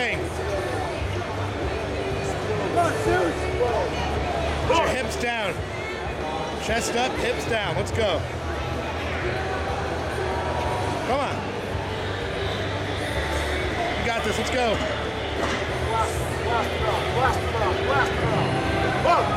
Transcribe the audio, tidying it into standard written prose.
thing. Put your hips down. Chest up, hips down. Let's go. Come on. You got this. Let's go.